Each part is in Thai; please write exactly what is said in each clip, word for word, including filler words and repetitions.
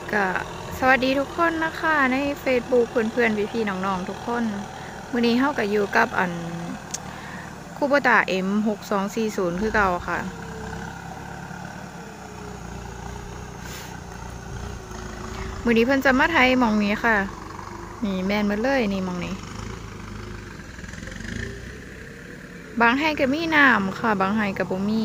ก็สวัสดีทุกคนนะคะใน Facebook เพื่อนๆพี่ๆน้องๆทุกคนวันนี้เฮากับอยู่กับอันคูโบตา เอ็ม หกสองสี่ศูนย์ คือเก่าค่ะมื้อนี้เพิ่นจะมาไทยมองนี้ค่ะนี่แมนมาเลยนี่มองนี้บางให้ก็มีน้ำค่ะบางให้ก็บ่มี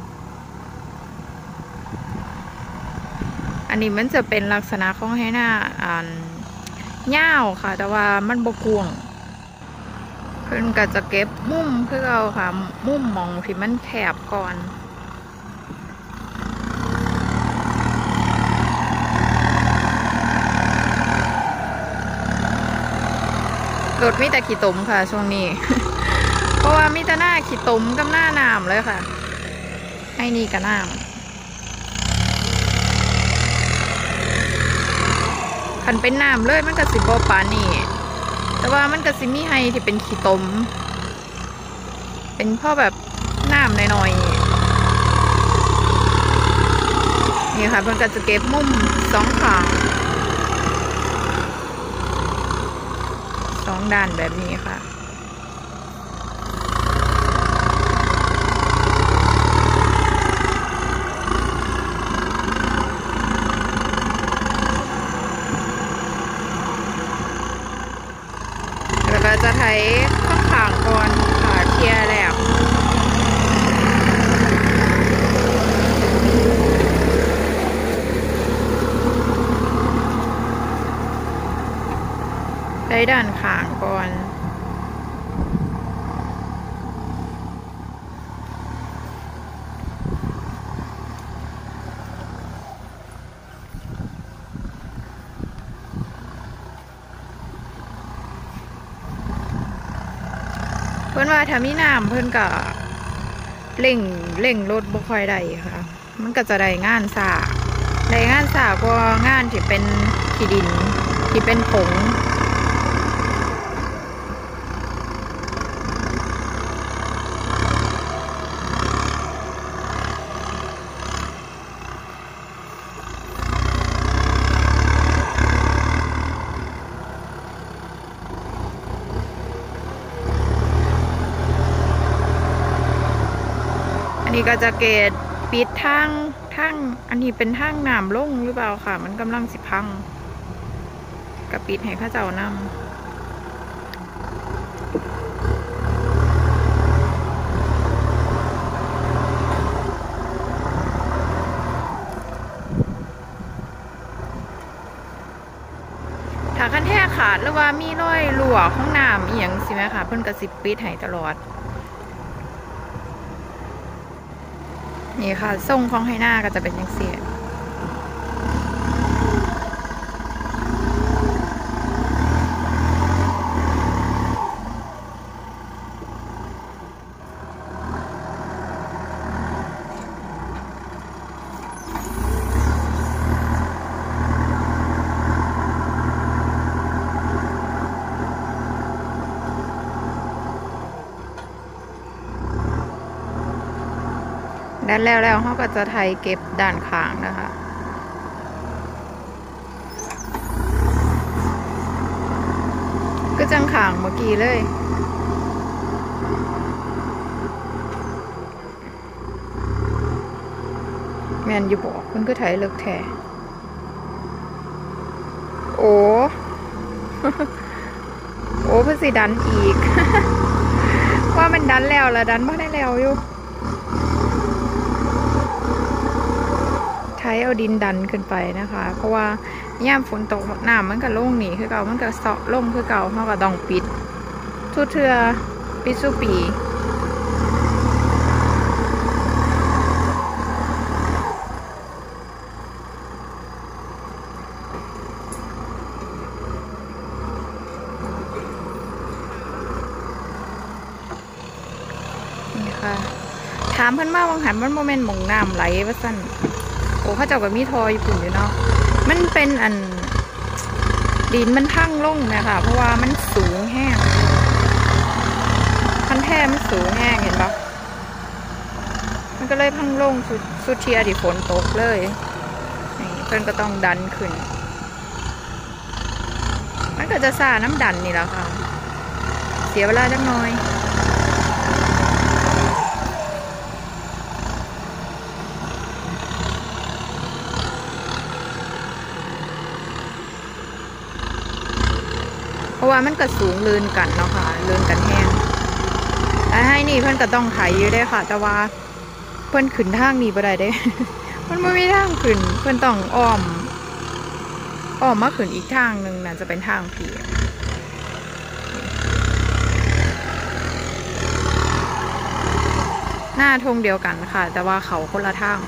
อันนี้มันจะเป็นลักษณะของให้หน้าอันยาวค่ะแต่ว่ามันบ่กว้างเพิ่นก็จะเก็บมุมคือเก่าค่ะมุมมองที่มันแคบก่อนรถมีแต่ขี้ตมค่ะช่วงนี้ เพราะว่ามีแต่หน้าขี้ตมกับหน้าน้ำเลยค่ะไอ้นี่กับน้ำคันเป็นน้ำเลยมันก็สิบ่ปานนี่แต่ว่ามันก็สิมีให้ที่เป็นขี้ตมเป็นพ่อแบบน้ำหน่อยๆนี่ค่ะเพิ่นก็จะเก็บมุมสองข้างสองด้านแบบนี้ค่ะแล้วก็จะไถข้างข้างก่อนค่ะเคลียร์แล้วได้ด้านข้างก่อนเพื่อนว่าถ้ามีน้ำเพื่อนก็เร่งเร่งรถบ่ค่อยได้ค่ะมันก็จะได้งานสาได้งานสากว่างานที่เป็นขี้ดินที่เป็นผงอันนี้ก็จะเกตปิดทางทางอันนี้เป็นทางน้ำลงหรือเปล่าค่ะมันกำลังสิพังกับปิดให้ข้าเจ้านำถ้าคันแท้ขาดหรือว่ามีรอยรั่วของน้ำอีหยังสิไหมคะเพิ่นกระสิบปิดให้ตลอดนี่ค่ะทรงของให้หน้าก็จะเป็นอย่างเสียด้านแล้วแล้วเขาก็จะไถเก็บด้านข้างนะคะก็จังข้างเมื่อกี้เลยแมนอยู่บอกมันก็ไถเลิกแท้โอ้ โอ้เพื่อสิดันอีก ว่ามันดันแล้วละดันไม่ได้แล้วอยู่ใช้เอาดินดันขึ้นไปนะคะเพราะว่าย่ามฝนตกน้ำมันก็ล่งหนีคือเก่ามันก็เสาะล่งคือเก่าเขาก็ต้องปิดทุเทือปิดสู้ปีนี่ค่ะถามเพื่อนมาวังหันมันโมเมนต์มองน้ำไหลว่าสั้นโอ้เขาเจ้ากับมีทอยญี่ปุ่นอยู่เนาะมันเป็นอันดินมันพังลงนะคะเพราะว่ามันสูงแห้งคันแท้มันสูงแห้งเห็นปะมันก็เลยพังลงสุดสุดเทียที่ฝนตกเลย ฝพิ่นก็ต้องดันขึ้นมันก็จะซ่าน้ำดันนี่แหละค่ะเสียเวลาจักหน่อยเพราะว่ามันก็สูงลื่นกันเนาะค่ะลื่นกันแห้งแต่ให้นี่เพิ่นก็ต้องไถอยู่ได้ค่ะแต่ว่าเพิ่นขึ้นทางนี้บ่ได้เด้ มันไม่มีทางขึ้นเพิ่นต้องอ้อมอ้อมมาขึ้นอีกทางหนึ่งน่าจะเป็นทางผีหน้าทงเดียวกันค่ะแต่ว่าเขาคนละทาง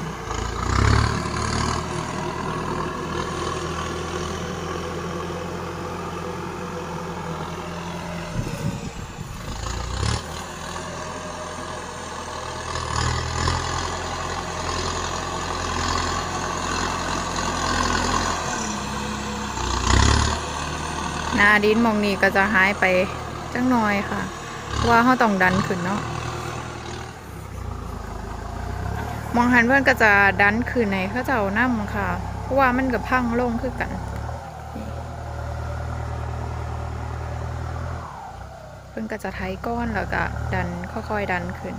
หน้าดินมองนี้ก็จะหายไปจังหน่อยค่ะว่าเขาต้องดันขึ้นเนาะมองหันเพื่อนก็จะดันขึ้นในเขาจะเอาน้ำค่ะเพราะว่ามันกับพังลงคือกันเพื่อนก็จะไถก้อนแล้วก็ดันค่อยๆดันขึ้น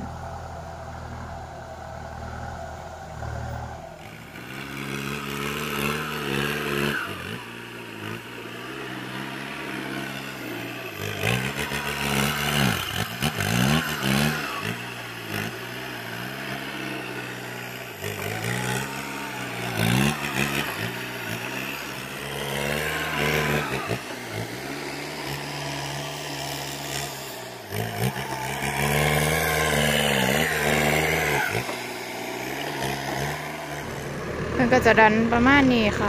มันก็จะดันประมาณนี้ค่ะ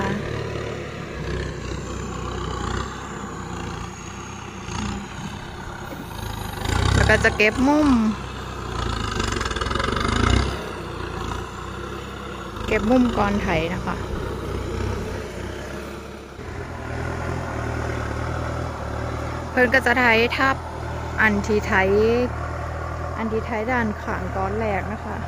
แล้วก็จะเก็บมุมเก็บมุมก่อนไถนะคะเพิ่นก็จะไถทับอันที่ไถอันที่ไถด้านข้างตอนแรกนะคะ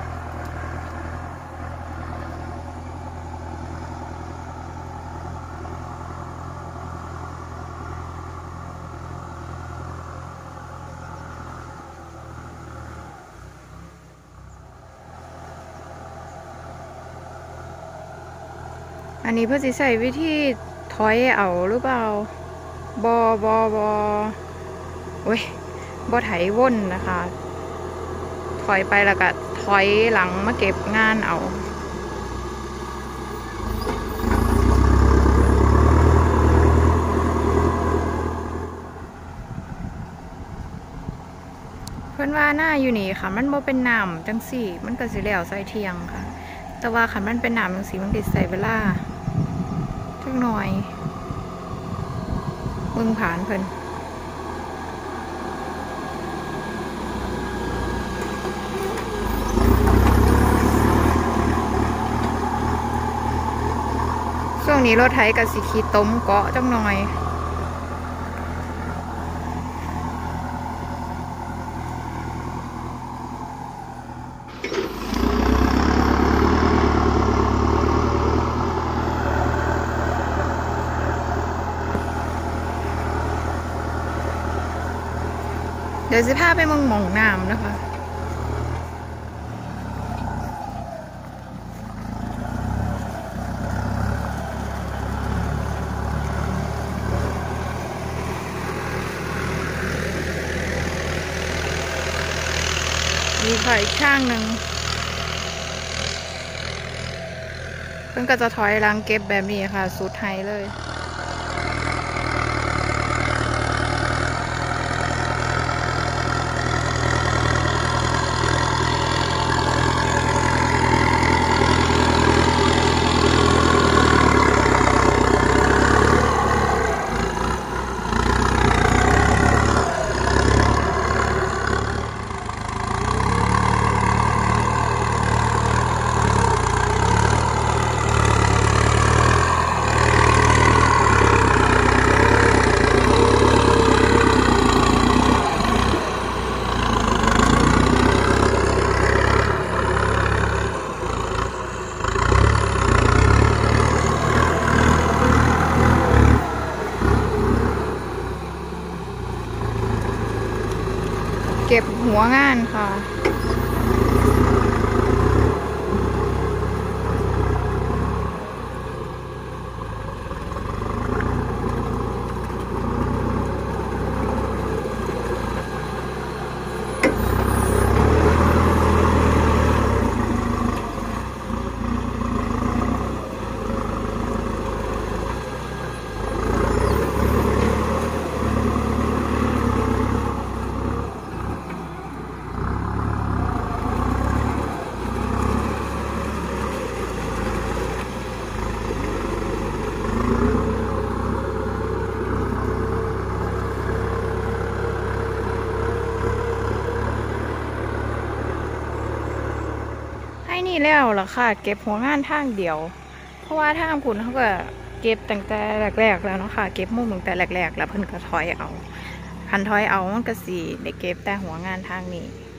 อันนี้เพื่อจะใส่วิธีถอยเอาหรือเปล่าบอบอบอโอ้ยบอไถว่นนะคะถอยไปแล้วก็ถอยหลังมาเก็บงานเอาเพื่อนว่าหน้าอยู่นี่ค่ะมันโมเป็นน้ำจังสี่มันก็สิแล้วใส่เทียงค่ะแต่ว่าขันมันเป็นน้ำจังสี่มันติดใส่เวลาจักหน่อยมึงผ่านเพิ่นช่วงนี้รถไถกับสีขีต้มเกาะจังหน่อยเดี๋ยวจะพาไปมองหม่องน้ำนะคะมีไข่ข้างหนึ่งเพิ่งก็จะถอยหลังเก็บแบบนี้ค่ะสุดไฮเลยก็บหัวงานค่ะให้นี่แล้วล่ะค่ะเก็บหัวงานทางเดียวเพราะว่าทางคุณเขาก็เก็บตั้งแต่แรกๆแล้วเนาะค่ะเก็บมุมตั้งแต่แรกๆแล้วเพิ่นก็ถอยเอาพันถอยเอามันก็สิได้เก็บแต่หัวงานทางนี้